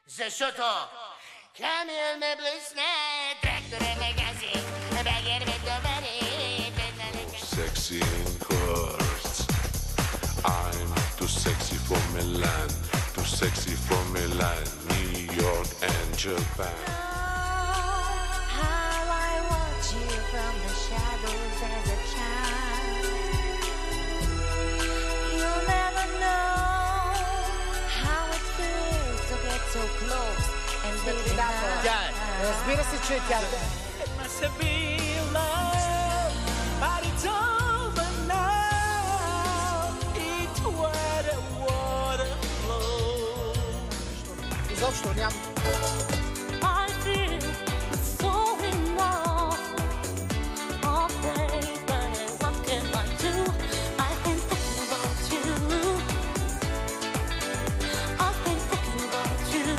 Защото Камил ме блъсне, трактора ме гази, багер ме довари. Sexy in hurts. I'm too sexy for Milan, too sexy for Milan, New York and Japan. How I watch you from the shadows as a child. You'll never know how it feels to get so close and be denied. Тя е. Разбира се, че е тя. It must have been love, but it's over now. It where the water flows. Изобщо няма. I feel so in love. Oh, baby, what can I do? I've been thinking about you. I've been thinking about you.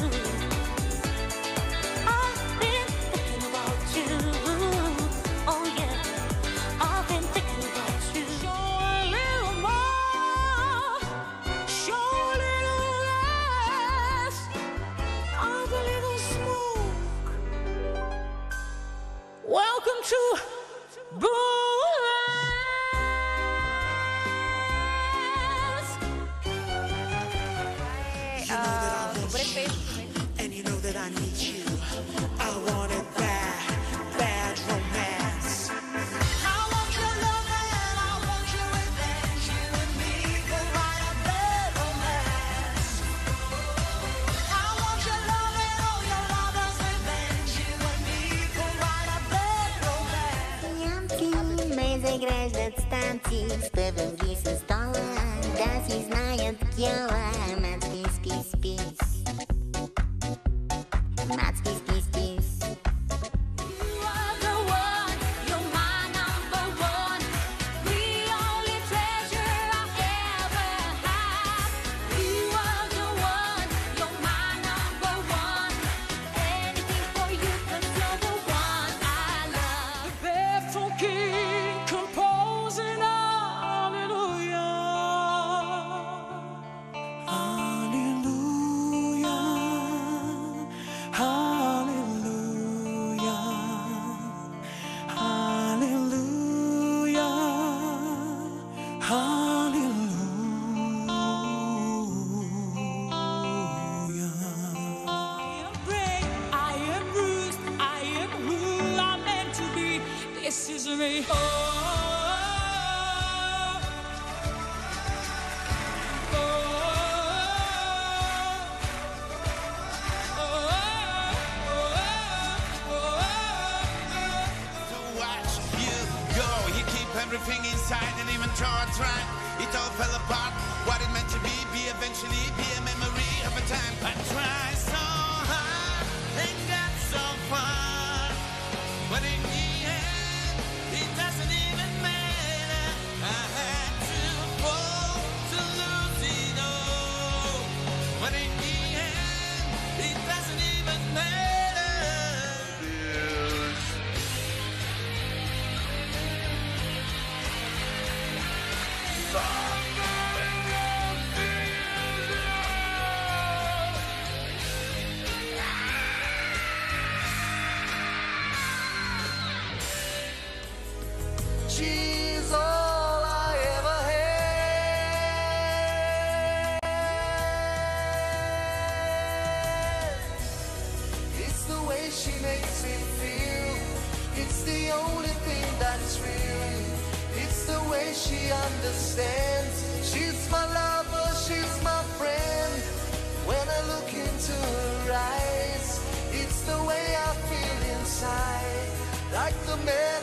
I've been thinking about you. Oh yeah, I've been thinking about you. Show a little more. Show a little less. Of a little smoke. Welcome to And you know that I need you. I want it bad, bad romance. I want your love and I want your revenge. You and me can write a bad romance. I want your love and all your lovers' revenge. You and me can write a bad romance. Янки ме заграждат станции, спъвам ги с стола, да си знаят кьола. Мацки спис, спис. Мацки спис, спис. You are the one, you're my number one. The only treasure I ever had. You are the one, you're my number one. Anything for you 'cause you're the one I love. Barefoot king composing hallelujah. Hallelujah. Hallelujah. Hallelujah. Hallelujah. I am brave, I am bruised, I am who I'm meant to be. This is me. Oh, oh, To watch you go, you keep everything inside and even thoughts right. It all fell apart. What it meant to be eventually be a memory of a time. I try so hard and got so far, but in the end, it doesn't even matter. I had to fall to lose it all, but in the end, it doesn't even matter. she's all I ever had. It's the way she makes me feel. It's the only thing that's real. It's the way she understands. She's my lover, she's my friend. When I look into her eyes, it's the way I feel inside. Like the man